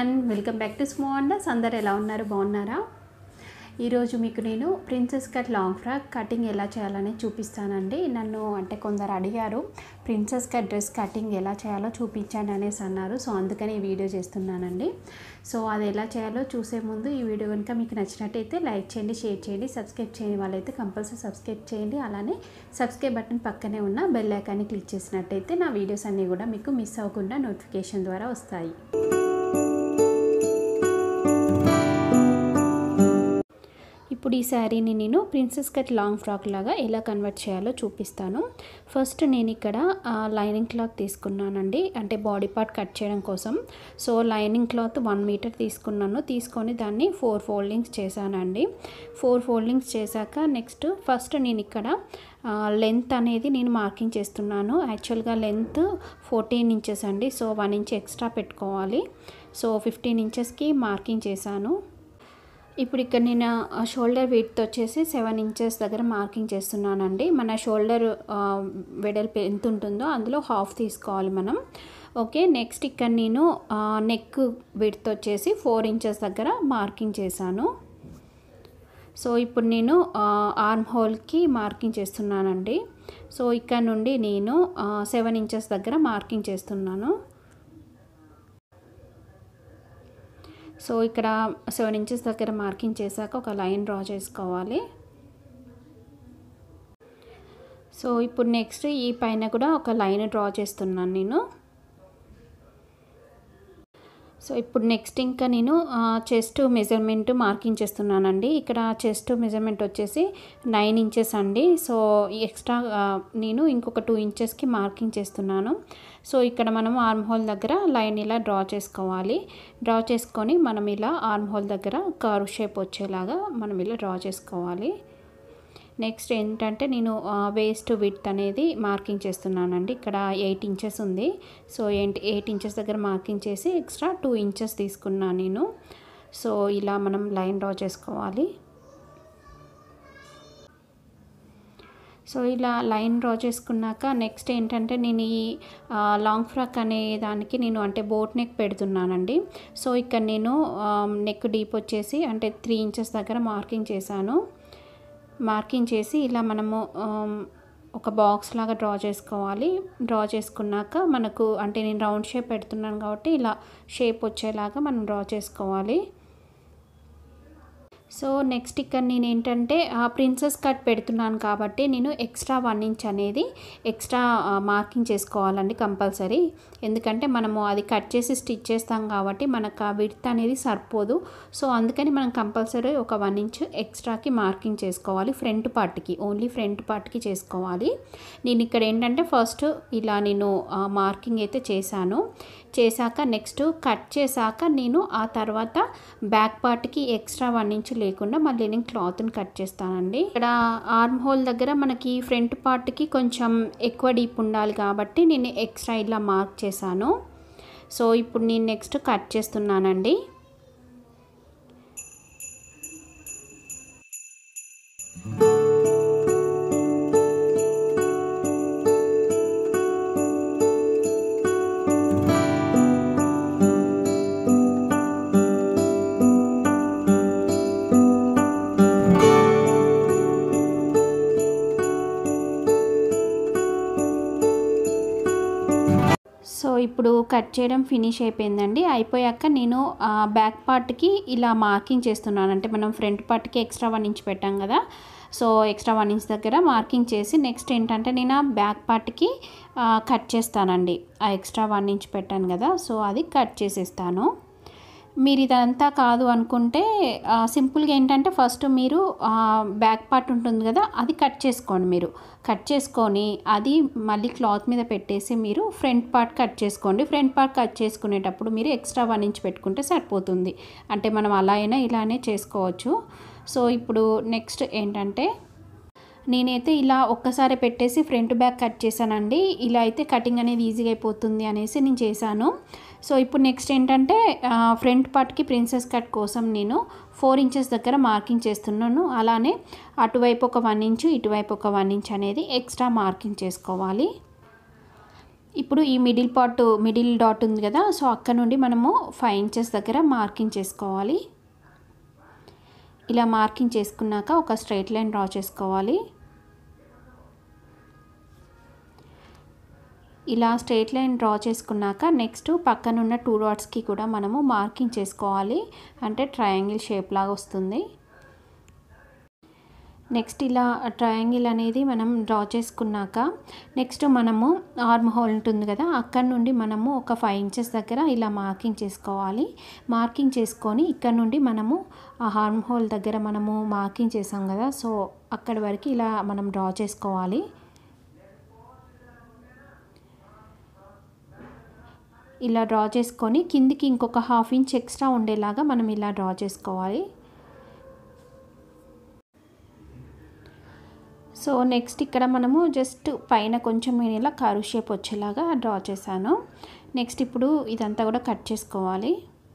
Everyone, welcome back to స్మా అండర్స్. అందరు ఎలా ఉన్నారు? బాగున్నారా? ఈరోజు మీకు నేను princess cut long frock cutting ఎలా చేయాలని చూపిస్తానండి. నన్ను అంటే కొందరు అడిగారు ప్రిన్సెస్ కట్ డ్రెస్ కటింగ్ ఎలా చేయాలో చూపించండి అనేసి అన్నారు. సో అందుకని ఈ వీడియో చేస్తున్నానండి. సో అది ఎలా చేయాలో చూసే ముందు ఈ వీడియో కనుక మీకు నచ్చినట్టయితే లైక్ చేయండి, షేర్ చేయండి, సబ్స్క్రైబ్ చేయని వాళ్ళైతే కంపల్సరీ సబ్స్క్రైబ్ చేయండి. అలానే సబ్స్క్రైబ్ బటన్ పక్కనే ఉన్న బెల్ ఐకాన్ని క్లిక్ చేసినట్టయితే నా వీడియోస్ అన్నీ కూడా మీకు మిస్ అవ్వకుండా నోటిఫికేషన్ ద్వారా వస్తాయి. ఇప్పుడు ఈ శారీని నేను ప్రిన్సెస్ కట్ లాంగ్ ఫ్రాక్ లాగా ఎలా కన్వర్ట్ చేయాలో చూపిస్తాను. ఫస్ట్ నేను ఇక్కడ లైనింగ్ క్లాత్ తీసుకున్నానండి, అంటే బాడీ పార్ట్ కట్ చేయడం కోసం. సో లైనింగ్ క్లాత్ 1 మీటర్ తీసుకున్నాను. తీసుకొని దాన్ని 4 ఫోల్డింగ్స్ చేశానండి. 4 ఫోల్డింగ్స్ చేశాక నెక్స్ట్ ఫస్ట్ నేను ఇక్కడ లెంత్ అనేది నేను మార్కింగ్ చేస్తున్నాను. యాక్చువల్గా లెంత్ 14 ఇంచెస్ అండి. సో 1 ఇంచ్ ఎక్స్ట్రా పెట్టుకోవాలి. సో 15 ఇంచెస్కి మార్కింగ్ చేశాను. ఇప్పుడు ఇక్కడ నేను షోల్డర్ విడ్త్ వచ్చేసి 7 ఇంచెస్ దగ్గర మార్కింగ్ చేస్తున్నానండి. మన షోల్డర్ వెడల్పు ఎంత ఉంటుందో అందులో హాఫ్ తీసుకోవాలి మనం. ఓకే, నెక్స్ట్ ఇక్కడ నేను నెక్ విడ్త్ వచ్చేసి 4 ఇంచెస్ దగ్గర మార్కింగ్ చేశాను. సో ఇప్పుడు నేను ఆర్మ్ హోల్కి మార్కింగ్ చేస్తున్నానండి. సో ఇక్కడ నుండి నేను 7 ఇంచెస్ దగ్గర మార్కింగ్ చేస్తున్నాను. సో ఇక్కడ 7 ఇంచెస్ దగ్గర మార్కింగ్ చేశాక ఒక లైన్ డ్రా చేసుకోవాలి. సో ఇప్పుడు నెక్స్ట్ ఈ పైన కూడా ఒక లైన్ డ్రా చేస్తున్నాను నేను. సో ఇప్పుడు నెక్స్ట్ ఇంకా నేను చెస్ట్ మెజర్మెంట్ మార్కింగ్ చేస్తున్నానండి. ఇక్కడ చెస్ట్ మెజర్మెంట్ వచ్చేసి 9 ఇంచెస్ అండి. సో ఎక్స్ట్రా నేను ఇంకొక 2 ఇంచెస్కి మార్కింగ్ చేస్తున్నాను. సో ఇక్కడ మనం ఆర్మ్ హోల్ దగ్గర లైన్ ఇలా డ్రా చేసుకోవాలి. డ్రా చేసుకొని మనం ఇలా ఆర్మ్ హోల్ దగ్గర కర్వ్ షేప్ వచ్చేలాగా మనం ఇలా డ్రా చేసుకోవాలి. నెక్స్ట్ ఏంటంటే నేను వేస్ట్ విడ్త్ అనేది మార్కింగ్ చేస్తున్నానండి. ఇక్కడ 8 ఇంచెస్ ఉంది. సో 8 ఇంచెస్ దగ్గర మార్కింగ్ చేసి ఎక్స్ట్రా 2 ఇంచెస్ తీసుకున్నాను నేను. సో ఇలా మనం లైన్ డ్రా చేసుకోవాలి. సో ఇలా లైన్ డ్రా చేసుకున్నాక నెక్స్ట్ ఏంటంటే నేను ఈ లాంగ్ ఫ్రాక్ అనే దానికి నేను అంటే బోట్ నెక్ పెడుతున్నానండి. సో ఇక్కడ నేను నెక్ డీప్ వచ్చేసి అంటే 3 ఇంచెస్ దగ్గర మార్కింగ్ చేశాను. మార్కింగ్ చేసి ఇలా మనము ఒక బాక్స్ లాగా డ్రా చేసుకోవాలి. డ్రా చేసుకున్నాక మనకు అంటే నేను రౌండ్ షేప్ పెడుతున్నాను కాబట్టి ఇలా షేప్ వచ్చేలాగా మనం డ్రా చేసుకోవాలి. సో నెక్స్ట్ ఇక్కడ నేను ఏంటంటే ప్రిన్సెస్ కట్ పెడుతున్నాను కాబట్టి నేను ఎక్స్ట్రా 1 ఇంచ్ అనేది ఎక్స్ట్రా మార్కింగ్ చేసుకోవాలండి కంపల్సరీ. ఎందుకంటే మనము అది కట్ చేసి స్టిచ్ చేస్తాం కాబట్టి మనకు ఆ విడ్త్ అనేది సరిపోదు. సో అందుకని మనం కంపల్సరీ ఒక 1 ఇంచ్ ఎక్స్ట్రాకి మార్కింగ్ చేసుకోవాలి. ఫ్రంట్ పార్ట్కి, ఓన్లీ ఫ్రంట్ పార్ట్కి చేసుకోవాలి. నేను ఇక్కడ ఏంటంటే ఫస్ట్ ఇలా నేను మార్కింగ్ అయితే చేశాక నెక్స్ట్ కట్ చేశాక నేను ఆ తర్వాత బ్యాక్ పార్ట్కి ఎక్స్ట్రా 1 ఇంచ్ లేకుండా మళ్ళీ నేను క్లాత్ని కట్ చేస్తానండి. ఇక్కడ ఆర్మ్ హోల్ దగ్గర మనకి ఫ్రంట్ పార్ట్కి కొంచెం ఎక్కువ డీప్ ఉండాలి కాబట్టి నేను ఎక్స్ట్రా ఇలా మార్క్ చేశాను. సో ఇప్పుడు నేను నెక్స్ట్ కట్ చేస్తున్నానండి. సో ఇప్పుడు కట్ చేయడం ఫినిష్ అయిపోయిందండి. అయిపోయాక నేను బ్యాక్ పార్ట్కి ఇలా మార్కింగ్ చేస్తున్నాను. అంటే మనం ఫ్రంట్ పార్ట్కి ఎక్స్ట్రా 1 ఇంచ్ పెట్టాం కదా. సో ఎక్స్ట్రా 1 ఇంచ్ దగ్గర మార్కింగ్ చేసి నెక్స్ట్ ఏంటంటే నేను బ్యాక్ పార్ట్కి కట్ చేస్తానండి. ఆ ఎక్స్ట్రా 1 ఇంచ్ పెట్టాను కదా, సో అది కట్ చేసేస్తాను. మీరు ఇదంతా కాదు అనుకుంటే సింపుల్గా ఏంటంటే ఫస్ట్ మీరు బ్యాక్ పార్ట్ ఉంటుంది కదా అది కట్ చేసుకోండి. మీరు కట్ చేసుకొని అది మళ్ళీ క్లాత్ మీద పెట్టేసి మీరు ఫ్రంట్ పార్ట్ కట్ చేసుకోండి. ఫ్రంట్ పార్ట్ కట్ చేసుకునేటప్పుడు మీరు ఎక్స్ట్రా 1 ఇంచ్ పెట్టుకుంటే సరిపోతుంది. అంటే మనం అలా అయినా ఇలానే చేసుకోవచ్చు. సో ఇప్పుడు నెక్స్ట్ ఏంటంటే నేనైతే ఇలా ఒక్కసారి పెట్టేసి ఫ్రంట్ బ్యాక్ కట్ చేశానండి. ఇలా అయితే కటింగ్ అనేది ఈజీగా అయిపోతుంది అనేసి నేను చేశాను. సో ఇప్పుడు నెక్స్ట్ ఏంటంటే ఫ్రంట్ పార్ట్కి ప్రిన్సెస్ కట్ కోసం నేను 4 ఇంచెస్ దగ్గర మార్కింగ్ చేస్తున్నాను. అలానే అటువైపు ఒక 1 ఇంచు, ఇటువైపు ఒక 1 ఇంచ్ అనేది ఎక్స్ట్రా మార్కింగ్ చేసుకోవాలి. ఇప్పుడు ఈ మిడిల్ డాట్ ఉంది కదా, సో అక్కడ నుండి మనము 5 ఇంచెస్ దగ్గర మార్కింగ్ చేసుకోవాలి. ఇలా మార్కింగ్ చేసుకున్నాక ఒక స్ట్రైట్ లైన్ డ్రా చేసుకోవాలి. ఇలా స్ట్రైట్ లైన్ డ్రా చేసుకున్నాక నెక్స్ట్ పక్కన ఉన్న 2 డాట్స్కి కూడా మనము మార్కింగ్ చేసుకోవాలి. అంటే ట్రయాంగిల్ షేప్ లాగా వస్తుంది. నెక్స్ట్ ఇలా ట్రయాంగిల్ అనేది మనం డ్రా చేసుకున్నాక నెక్స్ట్ మనము ఆర్మ్ హోల్ ఉంటుంది కదా, అక్కడ నుండి మనము ఒక 5 ఇంచెస్ దగ్గర ఇలా మార్కింగ్ చేసుకోవాలి. మార్కింగ్ చేసుకొని ఇక్కడ నుండి మనము ఆ ఆర్మ్ హోల్ దగ్గర మనము మార్కింగ్ చేసాం కదా, సో అక్కడి వరకు ఇలా మనం డ్రా చేసుకోవాలి. ఇలా డ్రా చేసుకొని కిందికి ఇంకొక 1/2 ఇంచ్ ఎక్స్ట్రా ఉండేలాగా మనం ఇలా డ్రా చేసుకోవాలి. సో నెక్స్ట్ ఇక్కడ మనము జస్ట్ పైన కొంచెం నేను ఇలా కర్వ్ షేప్ వచ్చేలాగా డ్రా చేశాను. నెక్స్ట్ ఇప్పుడు ఇదంతా కూడా కట్ చేసుకోవాలి.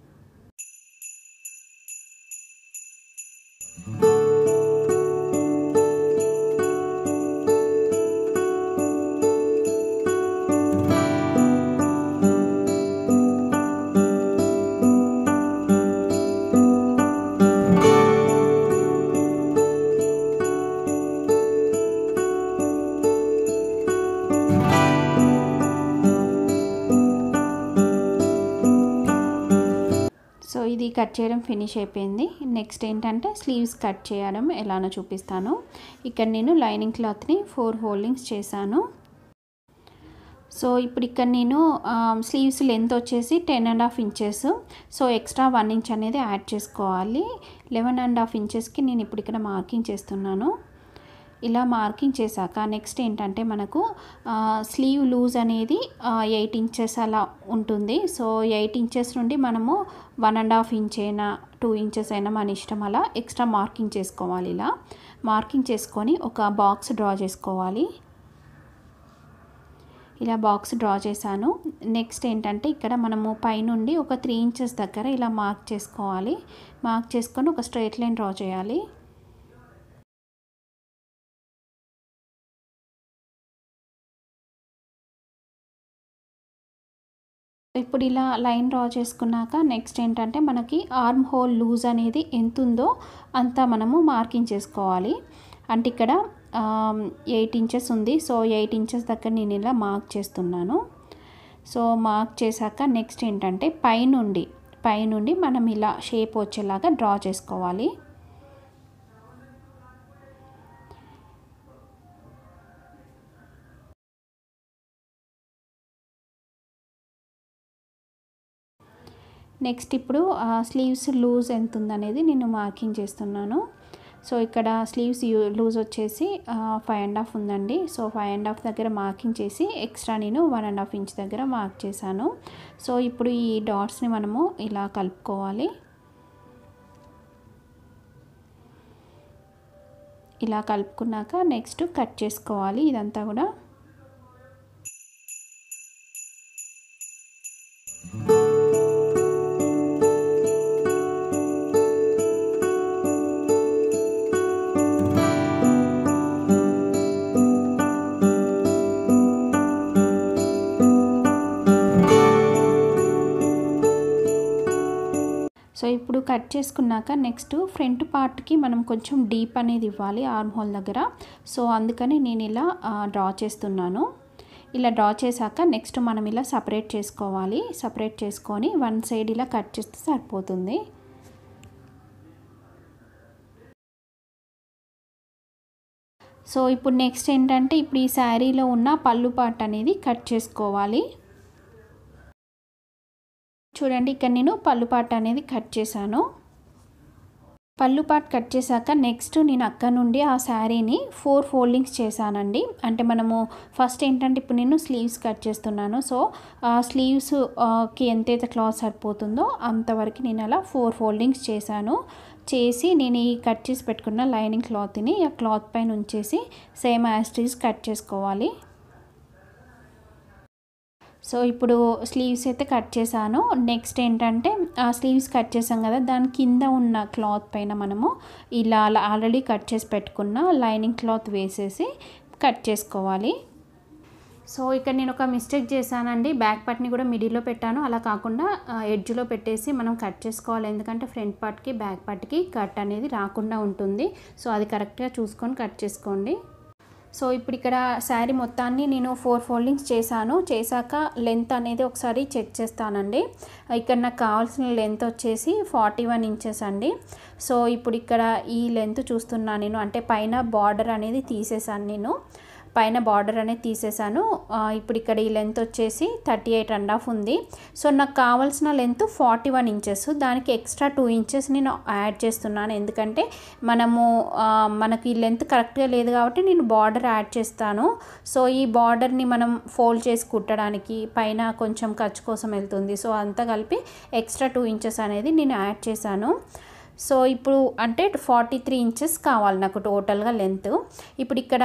సో ఇది కట్ చేయడం ఫినిష్ అయిపోయింది. నెక్స్ట్ ఏంటంటే స్లీవ్స్ కట్ చేయడం ఎలానో చూపిస్తాను. ఇక్కడ నేను లైనింగ్ క్లాత్ని 4 ఫోల్డింగ్స్ చేశాను. సో ఇప్పుడు ఇక్కడ నేను స్లీవ్స్ లెంత్ వచ్చేసి 10.5 ఇంచెస్. సో ఎక్స్ట్రా 1 ఇంచ్ అనేది యాడ్ చేసుకోవాలి. 11.5 ఇంచెస్కి నేను ఇప్పుడు ఇక్కడ మార్కింగ్ చేస్తున్నాను. ఇలా మార్కింగ్ చేశాక నెక్స్ట్ ఏంటంటే మనకు స్లీవ్ లూజ్ అనేది 8 ఇంచెస్ అలా ఉంటుంది. సో 8 ఇంచెస్ నుండి మనము 1.5 ఇంచ్ అయినా 2 ఇంచెస్ అయినా మన ఇష్టం అలా ఎక్స్ట్రా మార్కింగ్ చేసుకోవాలి. ఇలా మార్కింగ్ చేసుకొని ఒక బాక్స్ డ్రా చేసుకోవాలి. ఇలా బాక్స్ డ్రా చేశాను. నెక్స్ట్ ఏంటంటే ఇక్కడ మనము పైనుండి ఒక 3 ఇంచెస్ దగ్గర ఇలా మార్క్ చేసుకోవాలి. మార్క్ చేసుకొని ఒక స్ట్రైట్ లైన్ డ్రా చేయాలి. ఇప్పుడు ఇలా లైన్ డ్రా చేసుకున్నాక నెక్స్ట్ ఏంటంటే మనకి ఆర్మ్ హోల్ లూజ్ అనేది ఎంత ఉందో అంత మనము మార్కింగ్ చేసుకోవాలి. అంటే ఇక్కడ 8 ఇంచెస్ ఉంది. సో 8 ఇంచెస్ దగ్గర నేను ఇలా మార్క్ చేస్తున్నాను. సో మార్క్ చేశాక నెక్స్ట్ ఏంటంటే పైనుండి మనం ఇలా షేప్ వచ్చేలాగా డ్రా చేసుకోవాలి. నెక్స్ట్ ఇప్పుడు స్లీవ్స్ లూజ్ ఎంత ఉందనేది నేను మార్కింగ్ చేస్తున్నాను. సో ఇక్కడ స్లీవ్స్ లూజ్ వచ్చేసి 5.5 ఉందండి. సో 5.5 దగ్గర మార్కింగ్ చేసి ఎక్స్ట్రా నేను 1.5 ఇంచ్ దగ్గర మార్క్ చేశాను. సో ఇప్పుడు ఈ డాట్స్ని మనము ఇలా కలుపుకోవాలి. ఇలా కలుపుకున్నాక నెక్స్ట్ కట్ చేసుకోవాలి ఇదంతా కూడా. సో ఇప్పుడు కట్ చేసుకున్నాక నెక్స్ట్ ఫ్రంట్ పార్ట్కి మనం కొంచెం డీప్ అనేది ఇవ్వాలి ఆర్మ్ హోల్ దగ్గర. సో అందుకని నేను ఇలా డ్రా చేస్తున్నాను. ఇలా డ్రా చేశాక నెక్స్ట్ మనం ఇలా సపరేట్ చేసుకోవాలి. సపరేట్ చేసుకొని వన్ సైడ్ ఇలా కట్ చేస్తే సరిపోతుంది. సో ఇప్పుడు నెక్స్ట్ ఏంటంటే ఇప్పుడు ఈ శారీలో ఉన్న పళ్ళు పార్ట్ అనేది కట్ చేసుకోవాలి. చూడండి ఇక్కడ నేను పళ్ళు పార్ట్ అనేది కట్ చేశాను. పళ్ళు పార్ట్ కట్ చేశాక నెక్స్ట్ నేను అక్కడ నుండి ఆ శారీని 4 ఫోల్డింగ్స్ చేశానండి. అంటే మనము ఫస్ట్ ఏంటంటే ఇప్పుడు నేను స్లీవ్స్ కట్ చేస్తున్నాను. సో స్లీవ్స్కి ఎంతైతే క్లాత్ సరిపోతుందో అంతవరకు నేను అలా 4 ఫోల్డింగ్స్ చేశాను. చేసి నేను ఈ కట్ చేసి పెట్టుకున్న లైనింగ్ క్లాత్ని ఆ క్లాత్ పైన ఉంచేసి same as it is cut చేసుకోవాలి. సో ఇప్పుడు స్లీవ్స్ అయితే కట్ చేశాను. నెక్స్ట్ ఏంటంటే ఆ స్లీవ్స్ కట్ చేసాం కదా, దాని కింద ఉన్న క్లాత్ పైన మనము ఇలా ఆల్రెడీ కట్ చేసి పెట్టుకున్న లైనింగ్ క్లాత్ వేసేసి కట్ చేసుకోవాలి. సో ఇక్కడ నేను ఒక మిస్టేక్ చేశానండి, బ్యాక్ పార్ట్ని కూడా మిడిల్లో పెట్టాను, అలా కాకుండా ఎడ్జ్లో పెట్టేసి మనం కట్ చేసుకోవాలి, ఎందుకంటే ఫ్రంట్ పార్ట్కి బ్యాక్ పార్ట్కి కట్ అనేది రాకుండా ఉంటుంది. సో అది కరెక్ట్గా చూసుకొని కట్ చేసుకోండి. సో ఇప్పుడు ఇక్కడ శారీ మొత్తాన్ని నేను 4 ఫోల్డింగ్స్ చేశాను. చేశాక లెంత్ అనేది ఒకసారి చెక్ చేస్తానండి. ఇక్కడ నాకు కావాల్సిన లెంత్ వచ్చేసి 41 ఇంచెస్ అండి. సో ఇప్పుడు ఇక్కడ ఈ లెంత్ చూస్తున్నాను నేను, అంటే పైన బార్డర్ అనేది తీసేసాను నేను, పైన బార్డర్ అనేది తీసేసాను. ఇప్పుడు ఇక్కడ ఈ లెంత్ వచ్చేసి 38.5 ఉంది. సో నాకు కావాల్సిన లెంత్ 41 ఇంచెస్, దానికి ఎక్స్ట్రా 2 ఇంచెస్ నేను యాడ్ చేస్తున్నాను, ఎందుకంటే మనకి ఈ లెంత్ కరెక్ట్గా లేదు కాబట్టి నేను బార్డర్ యాడ్ చేస్తాను. సో ఈ బార్డర్ని మనం ఫోల్డ్ చేసి కుట్టడానికి పైన కొంచెం ఖర్చు కోసం వెళ్తుంది. సో అంతా కలిపి ఎక్స్ట్రా 2 ఇంచెస్ అనేది నేను యాడ్ చేశాను. సో ఇప్పుడు అంటే 43 ఇంచెస్ కావాలి నాకు టోటల్గా లెంత్. ఇప్పుడు ఇక్కడ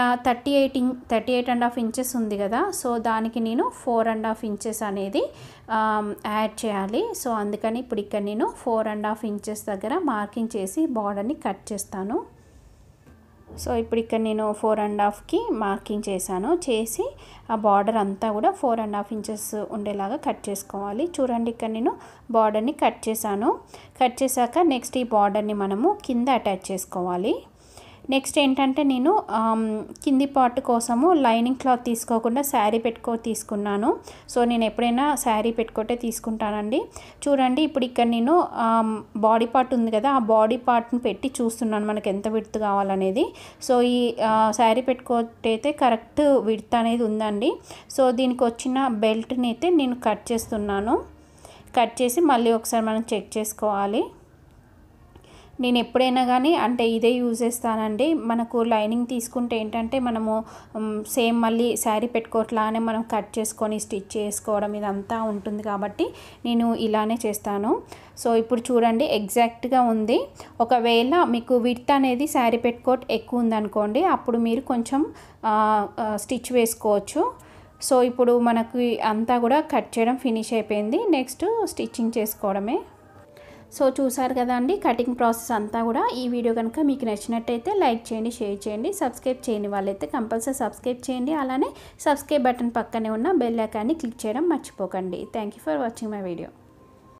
38.5 ఇంచెస్ ఉంది కదా, సో దానికి నేను 4.5 ఇంచెస్ అనేది యాడ్ చేయాలి. సో అందుకని ఇప్పుడు ఇక్కడ నేను 4.5 ఇంచెస్ దగ్గర మార్కింగ్ చేసి బార్డర్ని కట్ చేస్తాను. సో ఇప్పుడు ఇక్కడ నేను 4.5కి మార్కింగ్ చేసి ఆ బార్డర్ అంతా కూడా 4.5 ఇంచెస్ ఉండేలాగా కట్ చేసుకోవాలి. చూడండి ఇక్కడ నేను బార్డర్ని కట్ చేశాక నెక్స్ట్ ఈ బార్డర్ని మనము కింద అటాచ్ చేసుకోవాలి. నెక్స్ట్ ఏంటంటే నేను కింది పార్ట్ కోసము లైనింగ్ క్లాత్ తీసుకోకుండా శారీ పెట్టుకోట్ తీసుకున్నాను. సో నేను ఎప్పుడైనా శారీ పెట్టుకోటే తీసుకుంటానండి. చూడండి ఇప్పుడు ఇక్కడ నేను బాడీ పార్ట్ ఉంది కదా, ఆ బాడీ పార్ట్ని పెట్టి చూస్తున్నాను మనకు ఎంత విడ్త్ కావాలనేది. సో ఈ శారీ పెట్టుకోట్ అయితే కరెక్ట్ విడ్త్ అనేది ఉందండి. సో దీనికి వచ్చిన బెల్ట్ని అయితే నేను కట్ చేస్తున్నాను. కట్ చేసి మళ్ళీ ఒకసారి మనం చెక్ చేసుకోవాలి. నేను ఎప్పుడైనా కానీ అంటే ఇదే యూజ్ చేస్తానండి. మనకు లైనింగ్ తీసుకుంటే ఏంటంటే మనము సేమ్ మళ్ళీ శారీ పెట్టుకోవట్లానే మనం కట్ చేసుకొని స్టిచ్ చేసుకోవడం ఇదంతా ఉంటుంది కాబట్టి నేను ఇలానే చేస్తాను. సో ఇప్పుడు చూడండి ఎగ్జాక్ట్గా ఉంది. ఒకవేళ మీకు విడ్త్ అనేది శారీ పెట్టుకోట్ ఎక్కువ ఉందనుకోండి, అప్పుడు మీరు కొంచెం స్టిచ్ వేసుకోవచ్చు. సో ఇప్పుడు మనకు అంతా కూడా కట్ చేయడం ఫినిష్ అయిపోయింది. నెక్స్ట్ స్టిచ్చింగ్ చేసుకోవడమే. సో చూసారు కదా అండి కటింగ్ ప్రాసెస్ అంతా కూడా. ఈ వీడియో కనుక మీకు నచ్చినట్టయితే లైక్ చేయండి, షేర్ చేయండి, సబ్స్క్రైబ్ చేయని వాళ్ళైతే కంపల్సరీ సబ్స్క్రైబ్ చేయండి. అలానే సబ్స్క్రైబ్ బటన్ పక్కనే ఉన్న బెల్ ఐకాన్ని క్లిక్ చేయడం మర్చిపోకండి. Thank you for watching my video.